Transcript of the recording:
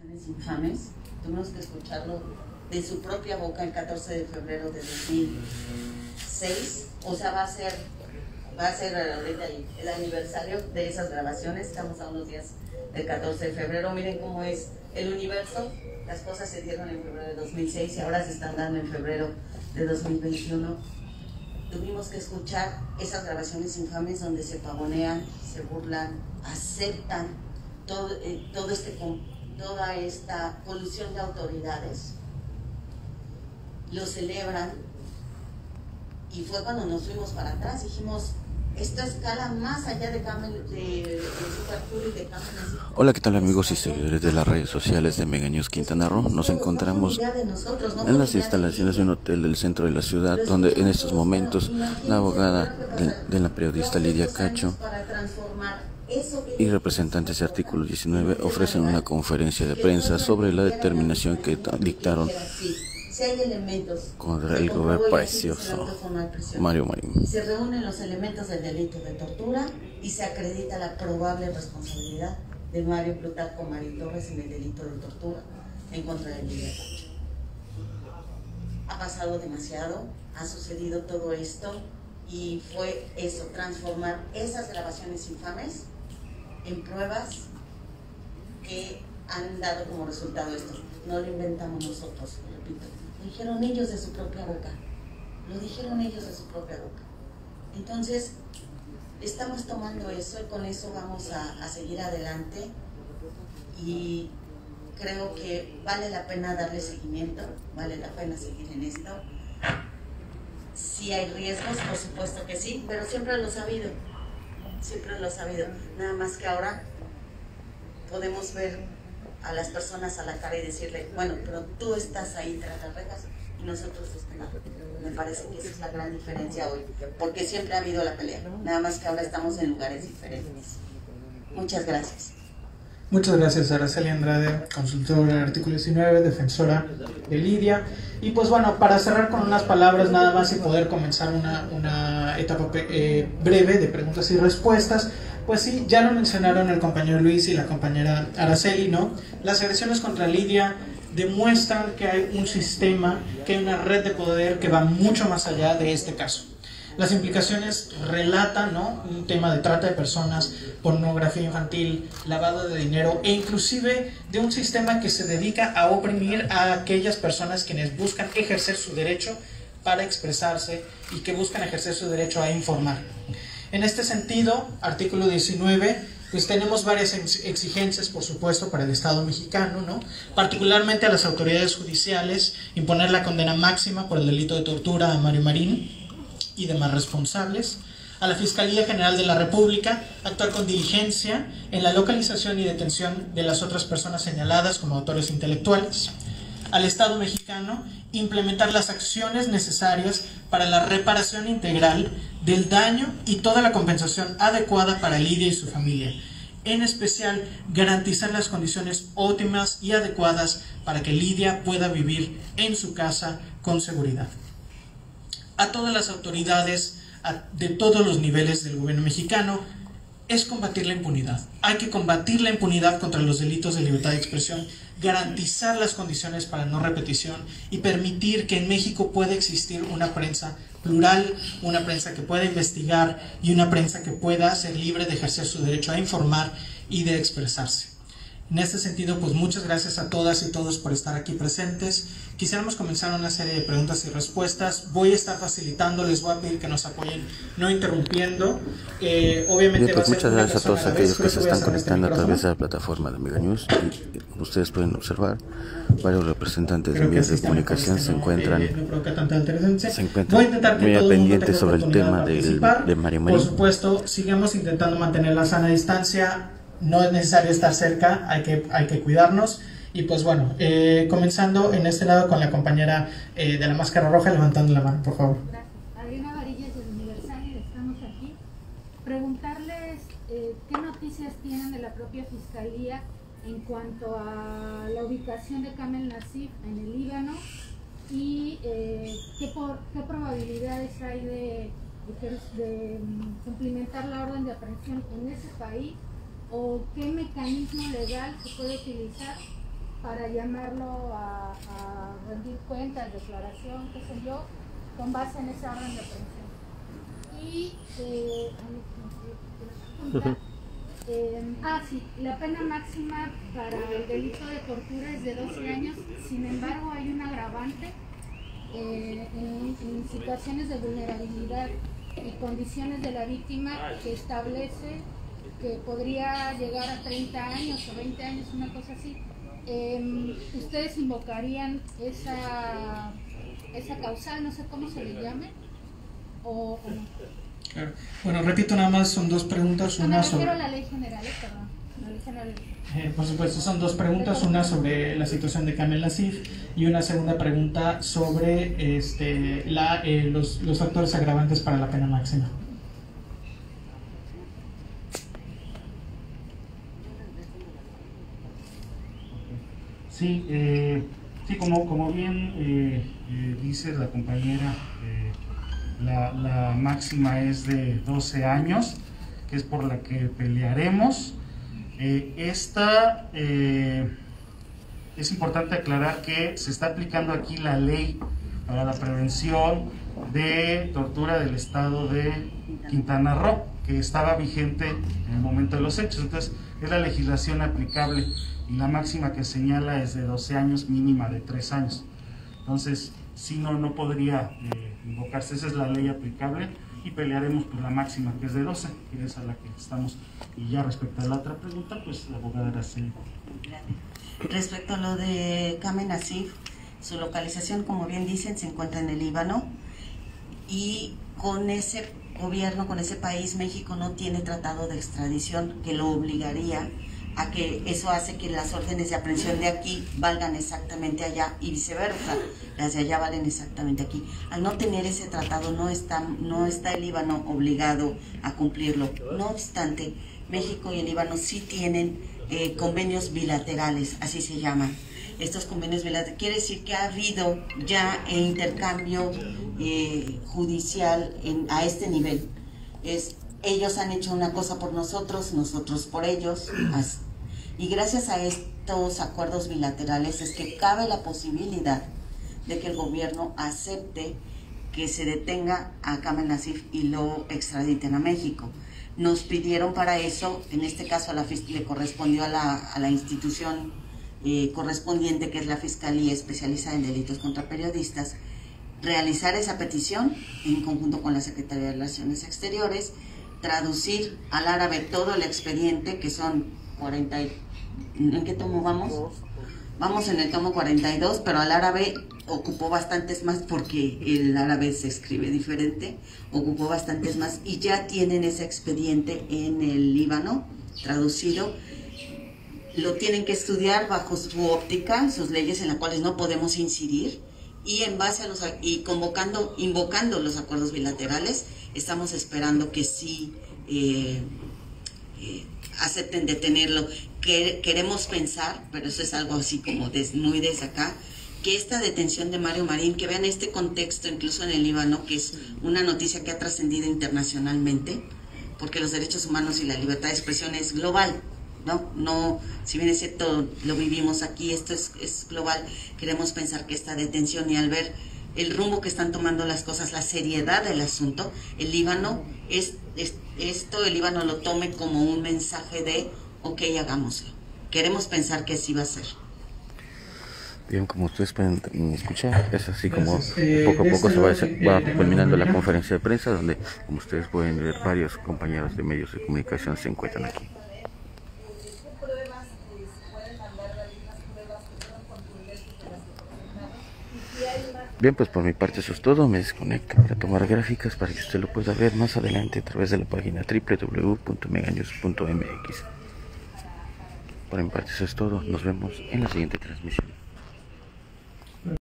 grabaciones infames, tuvimos que escucharlo de su propia boca el 14 de febrero de 2006, o sea, va a ser ahorita el aniversario de esas grabaciones. Estamos a unos días del 14 de febrero. Miren cómo es el universo. Las cosas se dieron en febrero de 2006 y ahora se están dando en febrero de 2021. Tuvimos que escuchar esas grabaciones infames donde se pavonean, se burlan, aceptan toda esta colusión de autoridades, lo celebran. Y fue cuando nos fuimos para atrás, dijimos, esto escala más allá de Super Cool y de Camel. Hola, ¿qué tal amigos y seguidores de las redes sociales de Mega News Quintana Roo? Nos encontramos en las instalaciones de un hotel del centro de la ciudad, donde en estos momentos la abogada de la periodista Lidia Cacho y representantes de Artículo 19 ofrecen una conferencia de prensa sobre la determinación que dictaron contra el gobierno precioso Mario Marín. Se reúnen los elementos del delito de tortura y se acredita la probable responsabilidad de Mario Plutarco Marín Torres en el delito de tortura en contra de Lidia Cacho. Ha pasado demasiado, ha sucedido todo esto y fue eso, transformar esas grabaciones infames en pruebas que han dado como resultado esto. No lo inventamos nosotros, repito. Lo dijeron ellos de su propia boca. Lo dijeron ellos de su propia boca. Entonces, estamos tomando eso y con eso vamos a seguir adelante. Y creo que vale la pena darle seguimiento, vale la pena seguir en esto. Sí hay riesgos, por supuesto que sí, pero siempre lo he sabido. Siempre lo he sabido. Nada más que ahora podemos ver a las personas a la cara y decirle, bueno, pero tú estás ahí tras las rejas y nosotros no. Me parece que esa es la gran diferencia hoy, porque siempre ha habido la pelea, nada más que ahora estamos en lugares diferentes. Muchas gracias. Muchas gracias, Araceli Andrade, consultora del Artículo 19, defensora de Lidia. Y pues bueno, para cerrar con unas palabras nada más y poder comenzar una etapa breve de preguntas y respuestas. Pues sí, ya lo mencionaron el compañero Luis y la compañera Araceli, ¿no? Las agresiones contra Lidia demuestran que hay un sistema, que hay una red de poder que va mucho más allá de este caso. Las implicaciones relatan, ¿no?, un tema de trata de personas, pornografía infantil, lavado de dinero e inclusive de un sistema que se dedica a oprimir a aquellas personas quienes buscan ejercer su derecho para expresarse y que buscan ejercer su derecho a informar. En este sentido, artículo 19, pues tenemos varias exigencias, por supuesto, para el Estado mexicano, ¿no? Particularmente a las autoridades judiciales, imponer la condena máxima por el delito de tortura a Mario Marín y demás responsables. A la Fiscalía General de la República, actuar con diligencia en la localización y detención de las otras personas señaladas como autores intelectuales. Al Estado mexicano, implementar las acciones necesarias para la reparación integral del daño y toda la compensación adecuada para Lidia y su familia. En especial, garantizar las condiciones óptimas y adecuadas para que Lidia pueda vivir en su casa con seguridad. A todas las autoridades de todos los niveles del gobierno mexicano, es combatir la impunidad. Hay que combatir la impunidad contra los delitos de libertad de expresión, garantizar las condiciones para no repetición y permitir que en México pueda existir una prensa plural, una prensa que pueda investigar y una prensa que pueda ser libre de ejercer su derecho a informar y de expresarse. En este sentido, pues muchas gracias a todas y todos por estar aquí presentes. Quisiéramos comenzar una serie de preguntas y respuestas. Voy a estar facilitando, les voy a pedir que nos apoyen, no interrumpiendo. Obviamente bien, pues muchas gracias a todos aquellos que se están conectando a través de la plataforma de Mega News. Y como ustedes pueden observar, varios representantes de medios de comunicación se encuentran muy pendientes sobre el tema de Mario Marín. Por supuesto, sigamos intentando mantener la sana distancia. No es necesario estar cerca, hay que cuidarnos. Y pues bueno, comenzando en este lado con la compañera de la máscara roja, levantando la mano, por favor. Gracias. Adriana Varillas del Universal, estamos aquí. Preguntarles qué noticias tienen de la propia Fiscalía en cuanto a la ubicación de Kamel Nacif en el Líbano y qué probabilidades hay de cumplimentar la orden de aprehensión en ese país, o qué mecanismo legal se puede utilizar para llamarlo a rendir cuentas, declaración, qué sé yo, con base en esa orden de aprehensión. Y sí, la pena máxima para el delito de tortura es de 12 años, sin embargo hay un agravante en situaciones de vulnerabilidad y condiciones de la víctima que establece que podría llegar a 30 años o 20 años, una cosa así. ¿Ustedes invocarían esa causal, no sé cómo se le llame, o no? Claro. Bueno, repito, nada más son dos preguntas. No, una me refiero sobre... a la ley general, perdón. La ley general. Por supuesto, son dos preguntas, una sobre la situación de Kamel Nacif y una segunda pregunta sobre los factores agravantes para la pena máxima. Sí, como bien dice la compañera, la máxima es de 12 años, que es por la que pelearemos. Esta es importante aclarar que se está aplicando aquí la ley para la prevención de tortura del estado de Quintana Roo, que estaba vigente en el momento de los hechos. Entonces es la legislación aplicable y la máxima que señala es de 12 años, mínima de 3 años. Entonces si no podría invocarse. Esa es la ley aplicable y pelearemos por la máxima, que es de 12, que es a la que estamos. Y ya respecto a la otra pregunta, pues la abogada Araceli. Respecto a lo de Kamel Nacif, su localización, como bien dicen, se encuentra en el Líbano, y con ese gobierno, con ese país, México no tiene tratado de extradición que lo obligaría a que eso hace que las órdenes de aprehensión de aquí valgan exactamente allá y viceversa, las de allá valen exactamente aquí. Al no tener ese tratado no está el Líbano obligado a cumplirlo. No obstante, México y el Líbano sí tienen convenios bilaterales, así se llaman. Estos convenios bilaterales quiere decir que ha habido ya intercambio judicial a este nivel. Ellos han hecho una cosa por nosotros, nosotros por ellos, y gracias a estos acuerdos bilaterales es que cabe la posibilidad de que el gobierno acepte que se detenga a Kamel Nacif y lo extraditen a México. Nos pidieron para eso, en este caso le correspondió a la institución correspondiente, que es la Fiscalía Especializada en Delitos contra Periodistas, realizar esa petición en conjunto con la Secretaría de Relaciones Exteriores, traducir al árabe todo el expediente, que son 40. ¿En qué tomo vamos? Vamos en el tomo 42, pero al árabe ocupó bastantes más porque el árabe se escribe diferente, ocupó bastantes más y ya tienen ese expediente en el Líbano traducido. Lo tienen que estudiar bajo su óptica, sus leyes en las cuales no podemos incidir, y en base a invocando los acuerdos bilaterales, estamos esperando que sí acepten detenerlo. Queremos pensar, pero eso es algo así como muy desde acá, que esta detención de Mario Marín, que vean este contexto incluso en el Líbano, que es una noticia que ha trascendido internacionalmente, porque los derechos humanos y la libertad de expresión es global, no, si bien es cierto, lo vivimos aquí, esto es global. Queremos pensar que esta detención, y al ver el rumbo que están tomando las cosas, la seriedad del asunto, el Líbano, el Líbano lo tome como un mensaje de, ok, hagámoslo. Queremos pensar que así va a ser. Bien, como ustedes pueden escuchar, es así como poco a poco se va culminando la conferencia de prensa, donde, como ustedes pueden ver, varios compañeros de medios de comunicación se encuentran aquí. Bien, pues por mi parte eso es todo. Me desconecto para tomar gráficas para que usted lo pueda ver más adelante a través de la página www.meganews.mx. Por mi parte eso es todo. Nos vemos en la siguiente transmisión.